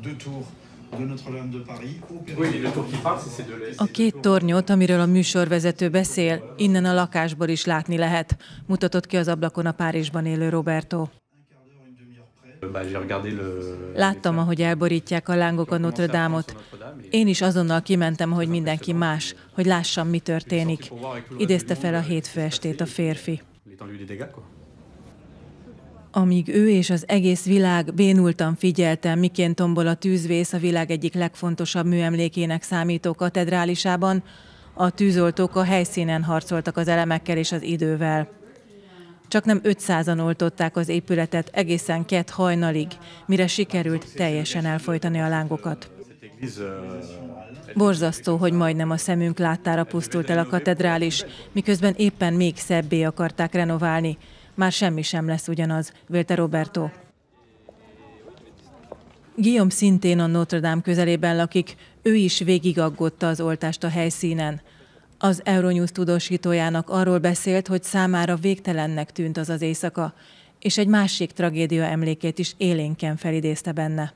A két tornyot, amiről a műsorvezető beszél, innen a lakásból is látni lehet, mutatott ki az ablakon a Párizsban élő Roberto. Láttam, ahogy elborítják a lángok a Notre-Dame-ot. Én is azonnal kimentem, hogy mindenki más, hogy lássam, mi történik. Idézte fel a hétfő estét a férfi. Amíg ő és az egész világ bénultan figyelte, miként tombol a tűzvész a világ egyik legfontosabb műemlékének számító katedrálisában, a tűzoltók a helyszínen harcoltak az elemekkel és az idővel. Csaknem 500-an oltották az épületet egészen kedd hajnalig, mire sikerült teljesen elfojtani a lángokat. Borzasztó, hogy majdnem a szemünk láttára pusztult el a katedrális, miközben éppen még szebbé akarták renoválni. Már semmi sem lesz ugyanaz, vélte Roberto. Guillaume szintén a Notre-Dame közelében lakik, ő is végigaggódta az oltást a helyszínen. Az Euronews tudósítójának arról beszélt, hogy számára végtelennek tűnt az az éjszaka, és egy másik tragédia emlékét is élénken felidézte benne.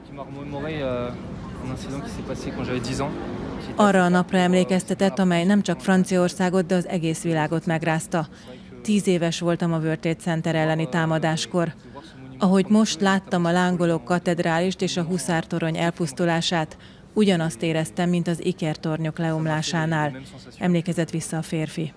Arra a napra emlékeztetett, amely nem csak Franciaországot, de az egész világot megrázta. 10 éves voltam a World Trade Center elleni támadáskor. Ahogy most láttam a lángoló katedrálist és a huszártorony elpusztulását, ugyanazt éreztem, mint az ikertornyok leomlásánál, emlékezett vissza a férfi.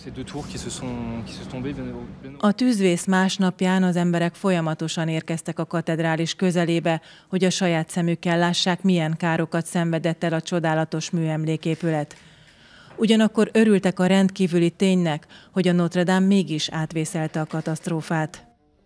A tűzvész másnapján az emberek folyamatosan érkeztek a katedrális közelébe, hogy a saját szemükkel lássák, milyen károkat szenvedett el a csodálatos műemléképület. Ugyanakkor örültek a rendkívüli ténynek, hogy a Notre-Dame mégis átvészelte a katasztrófát.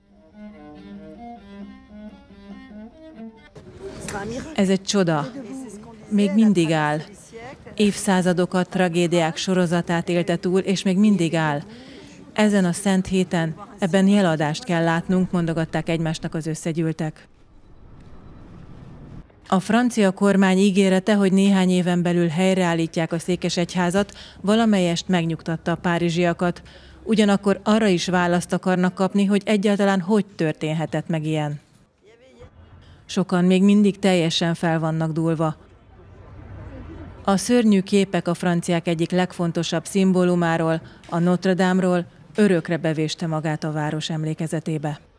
Ez egy csoda. Még mindig áll. Évszázadokat, tragédiák sorozatát élte túl, és még mindig áll. Ezen a szent héten, ebben jeladást kell látnunk, mondogatták egymásnak az összegyűltek. A francia kormány ígérete, hogy néhány éven belül helyreállítják a székesegyházat, valamelyest megnyugtatta a párizsiakat. Ugyanakkor arra is választ akarnak kapni, hogy egyáltalán hogy történhetett meg ilyen. Sokan még mindig teljesen fel vannak dúlva. A szörnyű képek a franciák egyik legfontosabb szimbólumáról, a Notre-Dame-ról örökre bevéste magát a város emlékezetébe.